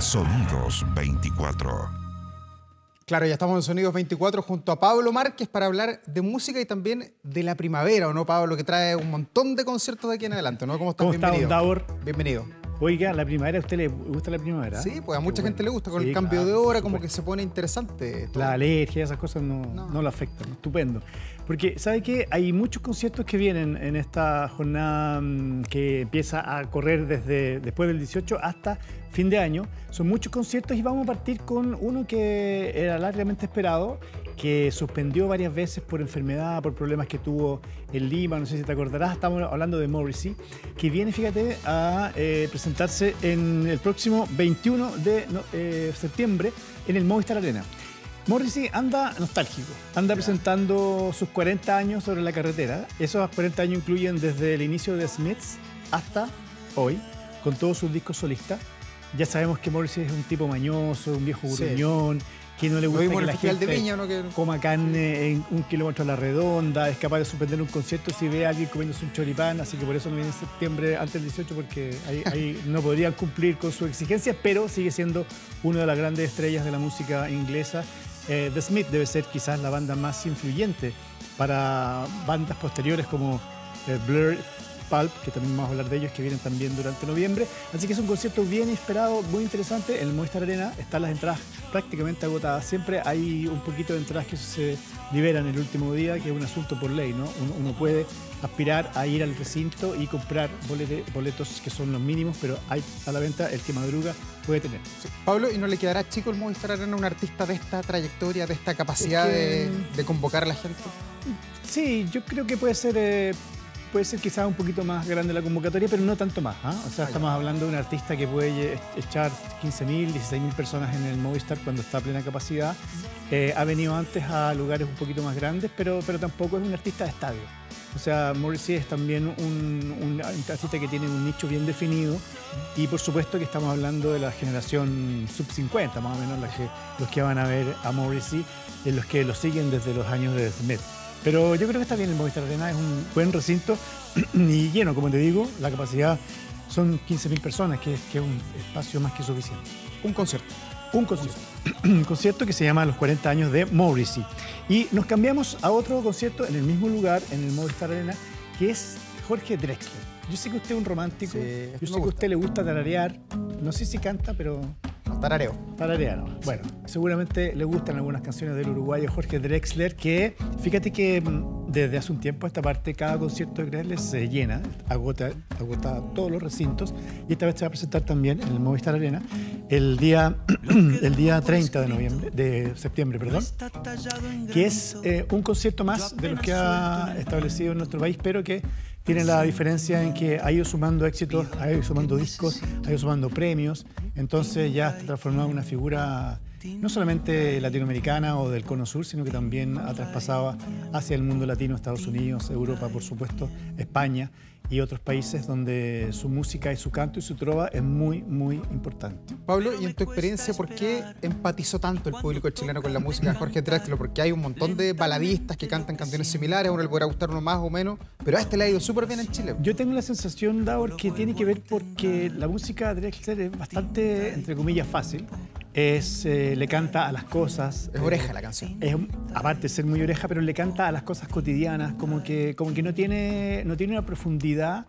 Sonidos 24. Claro, ya estamos en Sonidos 24 junto a Pablo Márquez para hablar de música y también de la primavera, ¿o no, Pablo? Que trae un montón de conciertos de aquí en adelante, ¿no? ¿Cómo estás? ¿Cómo está, don Davor? Bienvenido. Oiga, ¿la primavera a usted le gusta la primavera? Sí, pues a mucha gente le gusta. Con sí, el cambio claro, de hora como que se pone interesante. La alergia, esas cosas no lo afectan. Estupendo. Porque, ¿sabe qué? Hay muchos conciertos que vienen en esta jornada que empieza a correr desde después del 18 hasta fin de año. Son muchos conciertos y vamos a partir con uno que era largamente esperado, que suspendió varias veces por enfermedad, por problemas que tuvo en Lima, no sé si te acordarás, estamos hablando de Morrissey, que viene, fíjate, a presentarse en el próximo 21 de septiembre en el Movistar Arena. Morrissey anda nostálgico, anda presentando sus 40 años sobre la carretera. Esos 40 años incluyen desde el inicio de Smiths hasta hoy, con todos sus discos solistas. Ya sabemos que Morrissey es un tipo mañoso, un viejo gruñón, que no le gusta que la gente de Viña, ¿no? coma carne en 1 kilómetro a la redonda, es capaz de suspender un concierto si ve a alguien comiéndose un choripán, así que por eso no viene en septiembre antes del 18, porque ahí no podrían cumplir con sus exigencias, pero sigue siendo una de las grandes estrellas de la música inglesa. The Smith debe ser quizás la banda más influyente para bandas posteriores como Blur, Pulp, que también vamos a hablar de ellos, que vienen también durante noviembre. Así que es un concierto bien esperado, muy interesante. En el Movistar Arena están las entradas prácticamente agotadas. Siempre hay un poquito de entradas que se liberan el último día, que es un asunto por ley, ¿no? Uno puede aspirar a ir al recinto y comprar boletos que son los mínimos, pero hay a la venta, el que madruga puede tener. Sí. Pablo, ¿y no le quedará chico el Movistar Arena a un artista de esta trayectoria, de esta capacidad de convocar a la gente? Sí, yo creo que puede ser quizás un poquito más grande la convocatoria, pero no tanto más. O sea, estamos hablando de un artista que puede echar 15.000, 16.000 personas en el Movistar cuando está a plena capacidad. Ha venido antes a lugares un poquito más grandes, pero tampoco es un artista de estadio. O sea, Morrissey es también un artista que tiene un nicho bien definido y por supuesto que estamos hablando de la generación sub-50, más o menos, los que van a ver a Morrissey, los que lo siguen desde los años de Smith. Pero yo creo que está bien el Movistar Arena, es un buen recinto y lleno, como te digo, la capacidad son 15.000 personas, que es un espacio más que suficiente. Un concierto. Un concierto que se llama Los 40 años de Morrissey. Y nos cambiamos a otro concierto en el mismo lugar, en el Movistar Arena, que es Jorge Drexler. Yo sé que usted es un romántico, yo sé que a usted le gusta tararear, no sé si canta, pero... Tarareo. Tararea, ¿no? Bueno, seguramente le gustan algunas canciones del uruguayo Jorge Drexler, que fíjate que desde hace un tiempo a esta parte cada concierto de Drexler se llena, agota todos los recintos, y esta vez se va a presentar también en el Movistar Arena el día 30 de septiembre, que es un concierto más de los que ha establecido en nuestro país, pero que tiene la diferencia en que ha ido sumando éxitos, ha ido sumando discos, ha ido sumando premios, entonces ya está transformado en una figura no solamente latinoamericana o del Cono Sur, sino que también ha traspasado hacia el mundo latino, Estados Unidos, Europa, por supuesto, España y otros países donde su música y su canto y su trova es muy, muy importante. Pablo, y en tu experiencia, ¿por qué empatizó tanto el público chileno con la música de Jorge Drexler? Porque hay un montón de baladistas que cantan canciones similares, a uno le podrá gustar uno más o menos, pero a este le ha ido súper bien en Chile. Yo tengo la sensación, Davor, que tiene que ver porque la música de Drexler es bastante, entre comillas, fácil. Le canta a las cosas. Es oreja la canción. Aparte de ser muy oreja, pero le canta a las cosas cotidianas, como que no tiene una profundidad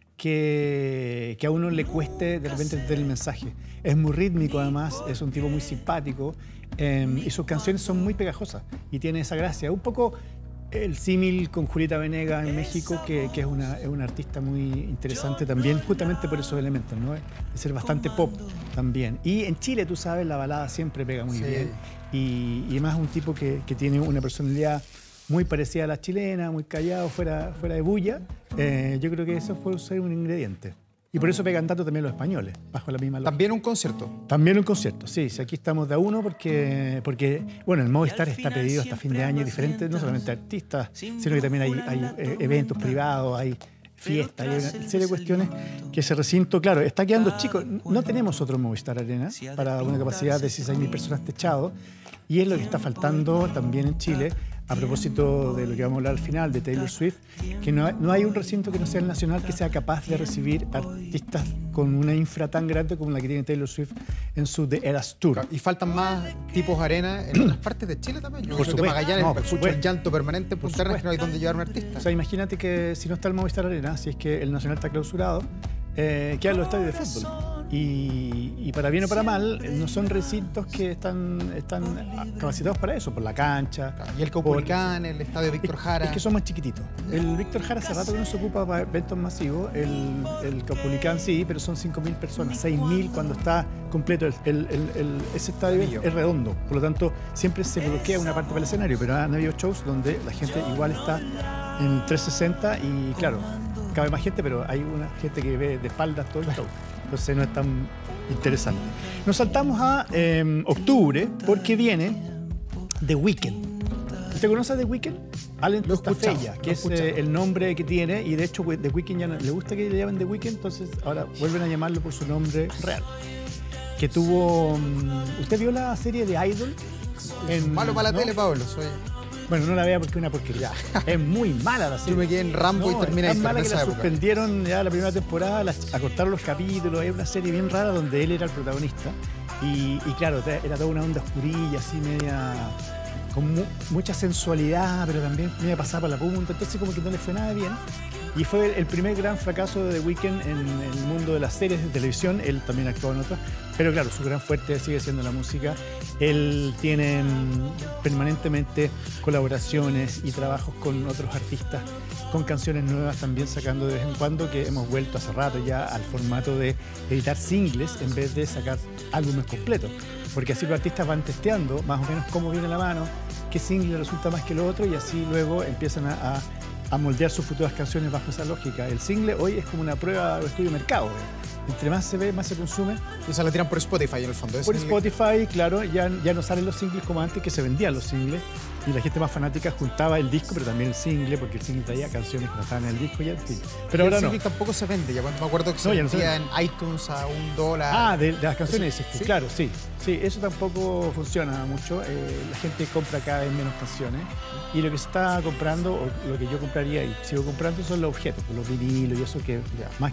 que a uno le cueste de repente entender el mensaje. Es muy rítmico, además, es un tipo muy simpático y sus canciones son muy pegajosas y tiene esa gracia. Un poco el símil con Julieta Venegas en México, que es una artista muy interesante también, justamente por esos elementos, ¿no? De ser bastante pop también. Y en Chile, tú sabes, la balada siempre pega muy bien. Y además un tipo que tiene una personalidad muy parecida a la chilena, muy callado, fuera de bulla. Yo creo que eso puede ser un ingrediente. Y por eso pegan tanto también los españoles, bajo la misma lógica. ¿También un concierto? También un concierto, sí. Aquí estamos de a uno porque bueno, el Movistar está pedido hasta fin de año diferente, no solamente artistas, sino que también hay eventos privados, hay fiestas, hay una serie de cuestiones que ese recinto, claro, está quedando chico. No tenemos otro Movistar Arena para una capacidad de 16.000 personas techado y es lo que está faltando también en Chile. a propósito de lo que vamos a hablar al final, de Taylor Swift, que no hay un recinto que no sea el Nacional que sea capaz de recibir artistas con una infra tan grande como la que tiene Taylor Swift en su The Eras Tour. Y faltan más tipos arena en otras partes de Chile también. Yo Por soy de supuesto. Magallanes, No, por escucho supuesto. el llanto permanente en Por Punta Arenas, que no hay supuesto. donde llevar un artista. O sea, imagínate que si no está el Movistar Arena, si es que el Nacional está clausurado, quedan los estadios de fútbol. Y para bien o para mal, no son recintos que están capacitados para eso, por la cancha. Y el Caupolicán, el estadio Víctor Jara. Es que son más chiquititos. El Víctor Jara hace rato que no se ocupa para eventos masivos. El Caupolicán sí, pero son 5.000 personas, 6.000 cuando está completo. Ese estadio es redondo, por lo tanto siempre se bloquea una parte para el escenario, pero han habido shows donde la gente igual está en 360 y claro, cabe más gente, pero hay una gente que ve de espaldas todo el show. Entonces no es tan interesante. Nos saltamos a octubre porque viene The Weeknd. ¿Usted conoce a The Weeknd? Alan Lo he escuchado, Tafella, que lo he es escuchado. el nombre que tiene, y de hecho The Weeknd ya no, le gusta que le llamen The Weeknd, entonces ahora vuelven a llamarlo por su nombre real. Que tuvo... ¿Usted vio la serie de Idol? Malo para la ¿no? tele, Pablo. Bueno, no la vea porque es una porquería. Es muy mala la serie. Yo me quedé en Rambo y terminé es tan ahí, mala en que esa la época. suspendieron ya la primera temporada, acortaron los capítulos. Es una serie bien rara donde él era el protagonista. Y claro, era toda una onda oscurilla, así media... con mucha sensualidad, pero también media pasada por la punta. Entonces como que no le fue nada bien. Y fue el primer gran fracaso de The Weeknd en el mundo de las series de televisión. Él también actuó en otras. Pero claro, su gran fuerte sigue siendo la música. Él tiene permanentemente colaboraciones y trabajos con otros artistas, con canciones nuevas también sacando de vez en cuando, que hemos vuelto hace rato ya al formato de editar singles en vez de sacar álbumes completos. Porque así los artistas van testeando más o menos cómo viene la mano, qué single resulta más que lo otro, y así luego empiezan a moldear sus futuras canciones bajo esa lógica. El single hoy es como una prueba de estudio de mercado. Entre más se ve, más se consume. Y se la tiran por Spotify en el fondo. Por Spotify, claro, ya no salen los singles como antes, que se vendían los singles. Y la gente más fanática juntaba el disco, pero también el single, porque el single traía canciones que no estaban en el disco, y en fin. Pero ahora el no. single tampoco se vende. Ya me acuerdo que se ya no se vendía en iTunes a $1. Ah, de las canciones, ¿Sí? sí, claro, sí. Sí, eso tampoco funciona mucho. La gente compra cada vez menos canciones. Y lo que se está comprando, o lo que yo compraría y sigo comprando, son los objetos, los vinilos y eso, que más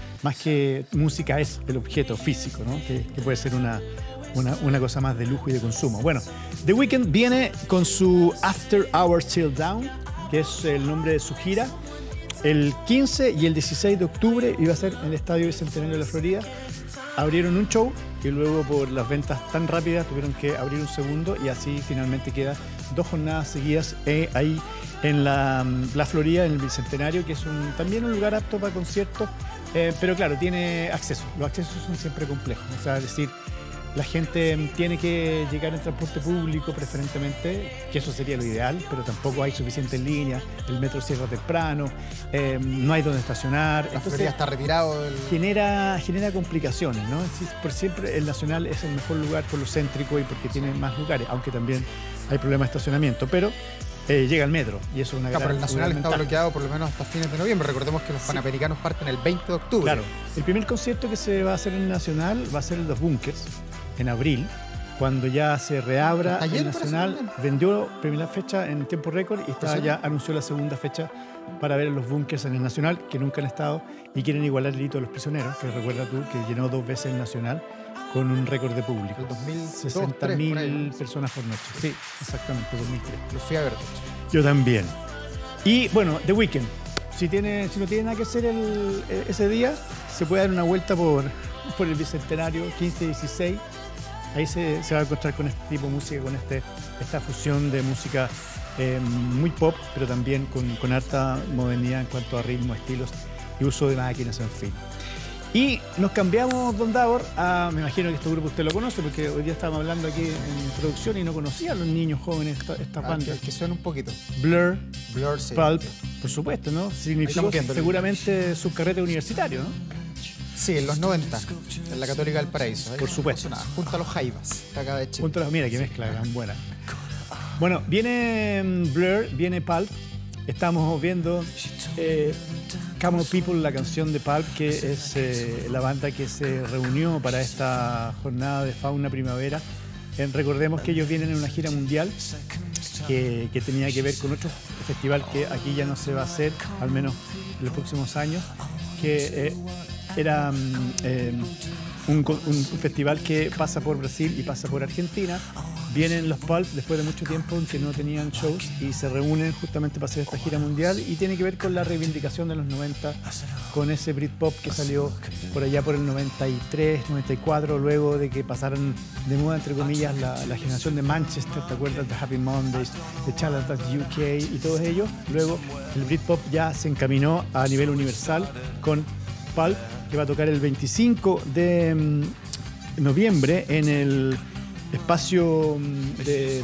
que música es el objeto físico, ¿no? Que puede ser una cosa más de lujo y de consumo. Bueno, The Weeknd viene con su After Hours Till Down, que es el nombre de su gira. El 15 y el 16 de octubre iba a ser en el Estadio Bicentenario de la Florida. Abrieron un show y luego por las ventas tan rápidas tuvieron que abrir un segundo, y así finalmente queda 2 jornadas seguidas ahí en la Florida, en el Bicentenario, que es también un lugar apto para conciertos, pero claro, tiene acceso. Los accesos son siempre complejos, o sea, es decir, la gente tiene que llegar en transporte público preferentemente, que eso sería lo ideal, pero tampoco hay suficientes líneas, el metro cierra temprano, no hay donde estacionar. La Florida está retirado del... Genera complicaciones, ¿no? Por siempre el Nacional es el mejor lugar por lo céntrico y porque tiene más lugares, aunque también hay problemas de estacionamiento, pero llega el metro y eso es una gran Pero el Nacional está ventaja. bloqueado por lo menos hasta fines de noviembre. Recordemos que los Panamericanos parten el 20 de octubre. Claro, el primer concierto que se va a hacer en el Nacional va a ser en Los Bunkers, en abril, cuando ya se reabra Ayer, el parece, Nacional. también. Vendió primera fecha en tiempo récord y ya anunció la segunda fecha para ver Los Bunkers en el Nacional, que nunca han estado y quieren igualar el hito de Los Prisioneros, que recuerda tú que llenó 2 veces el Nacional con un récord de público. El 2002, 60.000 personas por noche. Sí, exactamente, 2003. Lo fui a ver, de hecho. Yo también. Y bueno, The Weeknd. Si no tiene nada que hacer ese día, se puede dar una vuelta por el Bicentenario 15-16. Ahí se va a encontrar con este tipo de música, con esta fusión de música muy pop, pero también con harta modernidad en cuanto a ritmo, estilos y uso de máquinas, en fin. Y nos cambiamos, don Davor, me imagino que este grupo usted lo conoce, porque hoy día estábamos hablando aquí en introducción y no conocía a los niños jóvenes esta banda. Que suena un poquito. Blur, Sí. Pulp, por supuesto, ¿no? Significó estamos viendo. seguramente su carrete universitario, ¿no? Sí, en los 90, en la Católica del Paraíso. Ahí Por supuesto. sonaba, junto a los Jaivas, de acá de Chile. Mira qué mezcla tan buena. Bueno, viene Blur, viene Pulp. Estamos viendo Camel People, la canción de Pulp, que es la banda que se reunió para esta jornada de Fauna Primavera. Recordemos que ellos vienen en una gira mundial que tenía que ver con otro festival que aquí ya no se va a hacer, al menos en los próximos años, que era un festival que pasa por Brasil y pasa por Argentina. Vienen los Pulp después de mucho tiempo en que no tenían shows y se reúnen justamente para hacer esta gira mundial, y tiene que ver con la reivindicación de los 90, con ese Britpop que salió por allá por el 93, 94, luego de que pasaran de moda, entre comillas, la generación de Manchester, ¿te acuerdas? De Happy Mondays, de Charlatans UK y todos ellos. Luego el Britpop ya se encaminó a nivel universal con Pulp, que va a tocar el 25 de noviembre en el espacio de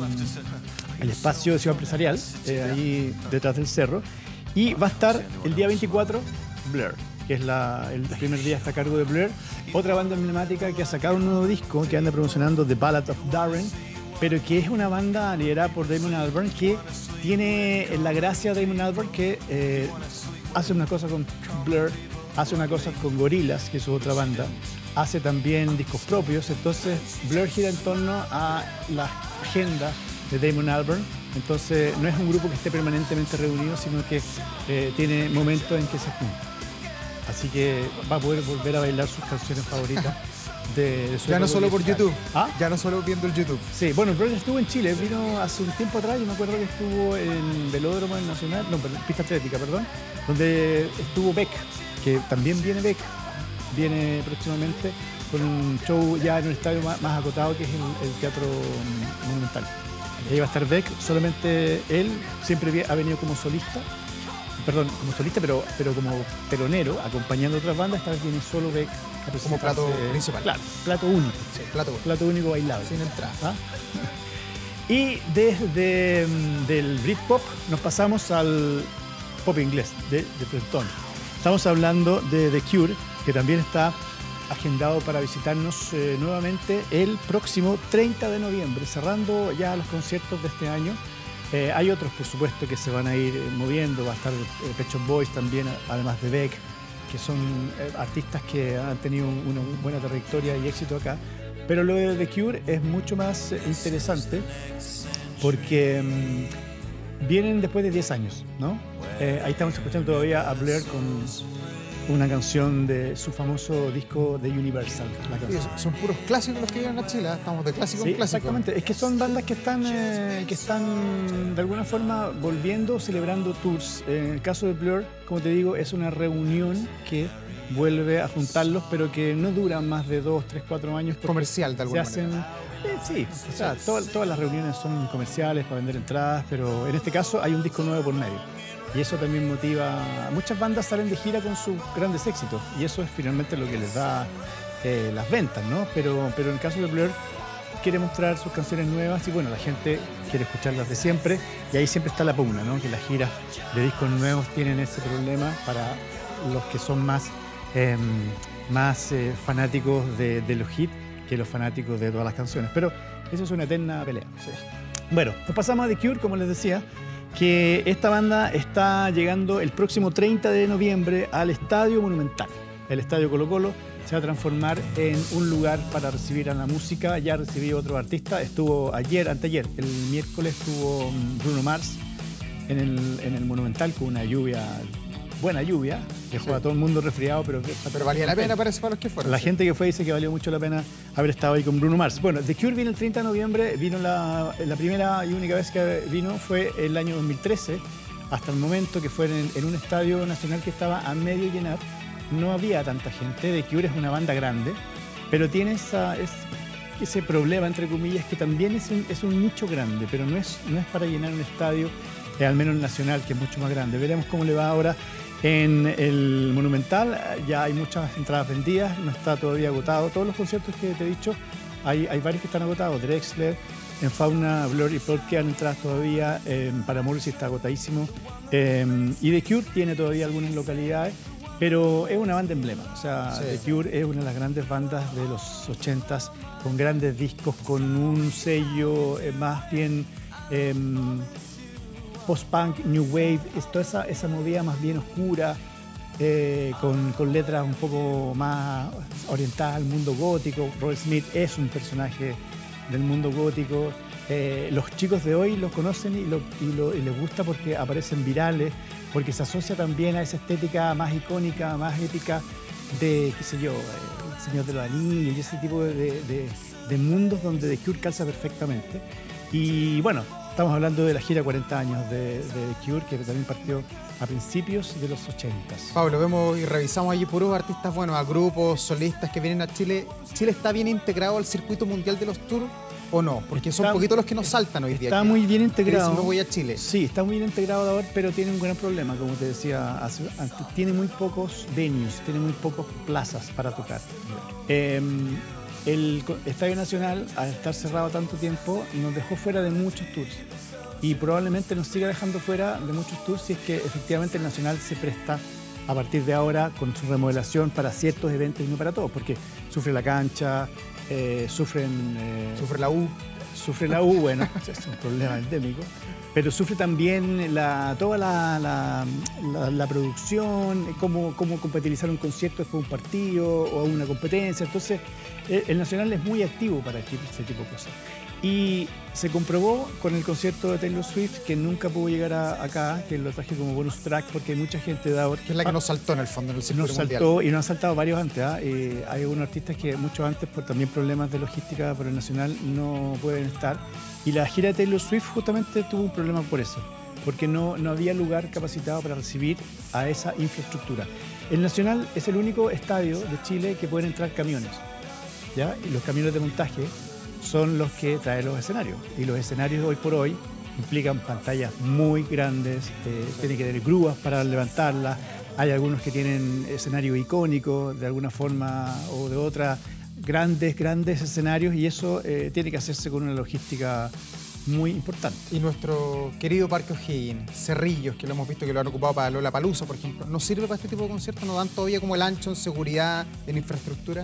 Ciudad Empresarial, ahí detrás del cerro, y va a estar el día 24 Blur, que es el primer día, está a cargo de Blur, otra banda emblemática que ha sacado un nuevo disco que anda promocionando, The Ballad of Darren, pero que es una banda liderada por Damon Albarn, que tiene la gracia de Damon Albarn, que hace una cosa con Blur, hace una cosa con Gorillaz, que es otra banda, hace también discos propios. Entonces Blur gira en torno a la agenda de Damon Albarn. Entonces no es un grupo que esté permanentemente reunido, sino que tiene momentos en que se junta. Así que va a poder volver a bailar sus canciones favoritas de su ya no solo por YouTube. ¿Ah? Ya no solo viendo el YouTube. Sí, bueno, Blur estuvo en Chile, vino hace un tiempo atrás, yo me acuerdo que estuvo en Velódromo Nacional, no, Pista Atlética, perdón, donde estuvo Beck, que también viene próximamente con un show ya en un estadio más acotado, que es el Teatro Monumental. Ahí va a estar Beck, solamente él siempre ha venido como solista, pero como telonero, acompañando a otras bandas. Esta vez viene solo Beck como plato principal. Claro, plato único. Sí, plato único bailable. Sin entrada. ¿Ah? Y desde del Britpop nos pasamos al pop inglés de Trenton. Estamos hablando de The Cure, que también está agendado para visitarnos nuevamente el próximo 30 de noviembre, cerrando ya los conciertos de este año. Hay otros, por supuesto, que se van a ir moviendo. Va a estar Pet Shop Boys también, además de Beck, que son artistas que han tenido una buena trayectoria y éxito acá. Pero lo de The Cure es mucho más interesante porque vienen después de 10 años, ¿no? Ahí estamos escuchando todavía a Blur con una canción de su famoso disco de Universal. Sí, son puros clásicos los que vienen a Chile, estamos de clásico en clásico. Exactamente, es que son bandas que están de alguna forma volviendo, celebrando tours. En el caso de Blur, como te digo, es una reunión que vuelve a juntarlos, pero que no dura más de 2, 3, 4 años. Comercial, de alguna manera. Sí, o sea, todas las reuniones son comerciales para vender entradas, pero en este caso hay un disco nuevo por medio. Y eso también motiva. Muchas bandas salen de gira con sus grandes éxitos y eso es finalmente lo que les da las ventas, ¿no? Pero en el caso de Blur quiere mostrar sus canciones nuevas y bueno, la gente quiere escucharlas de siempre y ahí siempre está la pugna, ¿no? Que las giras de discos nuevos tienen ese problema para los que son más fanáticos de los hits que los fanáticos de todas las canciones. Pero eso es una eterna pelea. Sí. Bueno, nos pasamos a The Cure, como les decía, que esta banda está llegando el próximo 30 de noviembre al Estadio Monumental. El Estadio Colo-Colo se va a transformar en un lugar para recibir a la música. Ya recibió otro artista, estuvo anteayer, el miércoles estuvo Bruno Mars en el Monumental con una buena lluvia, dejó a todo el mundo resfriado, pero valía la pena para los que fueron. La gente que fue dice que valió mucho la pena haber estado ahí con Bruno Mars. Bueno, The Cure vino el 30 de noviembre, vino la primera y única vez que vino fue el año 2013, hasta el momento que fue en un estadio nacional que estaba a medio llenar. No había tanta gente. The Cure es una banda grande, pero tiene ese problema, entre comillas, que también es un nicho grande, pero no es para llenar un estadio, al menos el nacional, que es mucho más grande. Veremos cómo le va ahora en el Monumental. Ya hay muchas entradas vendidas, no está todavía agotado. Todos los conciertos que te he dicho, hay varios que están agotados. Drexler, en Fauna, Blur y Pulp quedan entradas todavía. Para Morrissey está agotadísimo. Y The Cure tiene todavía algunas localidades, pero es una banda emblema. O sea, sí. The Cure es una de las grandes bandas de los 80s, con grandes discos, con un sello más bien post-punk, new wave, toda esa movida más bien oscura, con letras un poco más orientadas al mundo gótico. Robert Smith es un personaje del mundo gótico. los chicos de hoy los conocen y les gusta porque aparecen virales, porque se asocia también a esa estética más icónica, más épica de, qué sé yo, El Señor de los Anillos y ese tipo de mundos donde The Cure calza perfectamente. Y bueno, estamos hablando de la gira 40 años de The Cure, que también partió a principios de los 80s. Pablo, vemos y revisamos allí puros artistas, bueno, a grupos, solistas que vienen a Chile. ¿Chile está bien integrado al circuito mundial de los tours o no? Porque son poquitos los que nos saltan hoy día. Está muy bien integrado. No voy a Chile. Sí, está muy bien integrado ahora, pero tiene un gran problema, como te decía antes. Tiene muy pocos venues, tiene muy pocas plazas para tocar. El Estadio Nacional, al estar cerrado tanto tiempo, nos dejó fuera de muchos tours. Y probablemente nos siga dejando fuera de muchos tours si es que efectivamente el Nacional se presta a partir de ahora con su remodelación para ciertos eventos y no para todos, porque sufre la cancha, sufre la U. Sufre la U, bueno, es un problema endémico, pero sufre también toda la producción, cómo compatibilizar un concierto después de un partido o una competencia. Entonces, el Nacional es muy activo para ese tipo de cosas. Y se comprobó con el concierto de Taylor Swift, que nunca pudo llegar acá, que lo traje como bonus track porque hay mucha gente de ahora. Que es la que nos saltó en el fondo, en el circuito mundial. Nos saltó y nos han saltado varios antes. Hay algunos artistas que mucho antes, por también problemas de logística por el Nacional, no pueden estar. Y la gira de Taylor Swift justamente tuvo un problema por eso, porque no había lugar capacitado para recibir a esa infraestructura. El Nacional es el único estadio de Chile que pueden entrar camiones, ¿ya? Y los camiones de montaje son los que traen los escenarios. Y los escenarios hoy por hoy implican pantallas muy grandes, tienen que tener grúas para levantarlas. Hay algunos que tienen escenarios icónicos de alguna forma o de otra, grandes escenarios, y eso tiene que hacerse con una logística muy importante. Y nuestro querido Parque O'Higgins, Cerrillos, que lo hemos visto que lo han ocupado para Lollapalooza, por ejemplo, ¿no sirve para este tipo de conciertos? ¿No dan todavía como el ancho en seguridad, en infraestructura?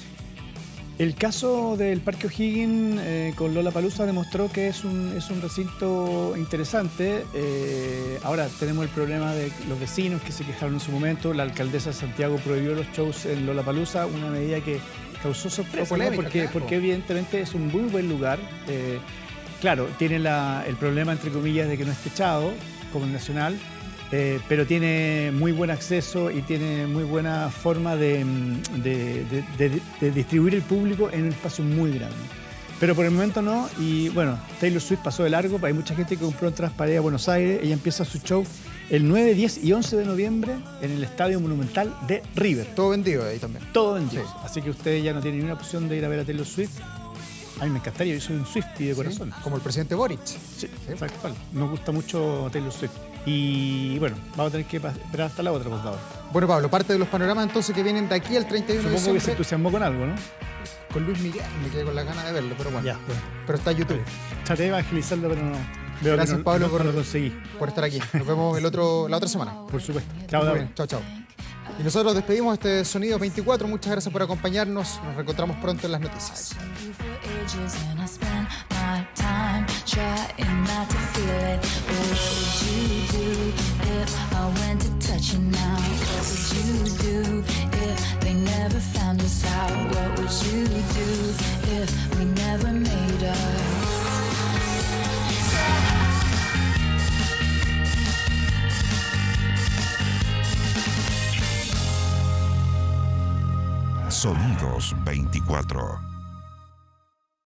El caso del Parque O'Higgins con Lollapalooza demostró que es un recinto interesante. Ahora tenemos el problema de los vecinos que se quejaron en su momento. La alcaldesa de Santiago prohibió los shows en Lollapalooza, una medida que causó sorpresa, polémica, ¿no? porque evidentemente es un muy buen lugar. Claro, tiene el problema, entre comillas, de que no es techado, como el Nacional, pero tiene muy buen acceso y tiene muy buena forma de distribuir el público en un espacio muy grande. Pero por el momento no, y bueno, Taylor Swift pasó de largo, hay mucha gente que compró entradas para ir a Buenos Aires. Ella empieza su show el 9, 10 y 11 de noviembre en el Estadio Monumental de River. Todo vendido ahí también. Todo vendido. Sí. Así que ustedes ya no tienen ninguna opción de ir a ver a Taylor Swift. A mí me encantaría, yo soy un Swiftie de corazón. Como el presidente Boric. Sí, exacto. Nos gusta mucho Taylor Swift. Y bueno, vamos a tener que esperar hasta la otra, por favor. Bueno, Pablo, parte de los panoramas entonces que vienen de aquí al 31 de Supongo diciembre. que se entusiasmó con algo, ¿no? Con Luis Miguel, me quedé con la gana de verlo, pero bueno. Ya, bueno. Pero está en YouTube. Traté de evangelizarlo, pero no. Veo Gracias, que no, Pablo, no lo conseguí. por estar aquí. Nos vemos la otra semana. Por supuesto. Chao, Muy David. bien, chao, chao. Y nosotros despedimos este Sonido 24. Muchas gracias por acompañarnos. Nos reencontramos pronto en las noticias. Sonidos 24.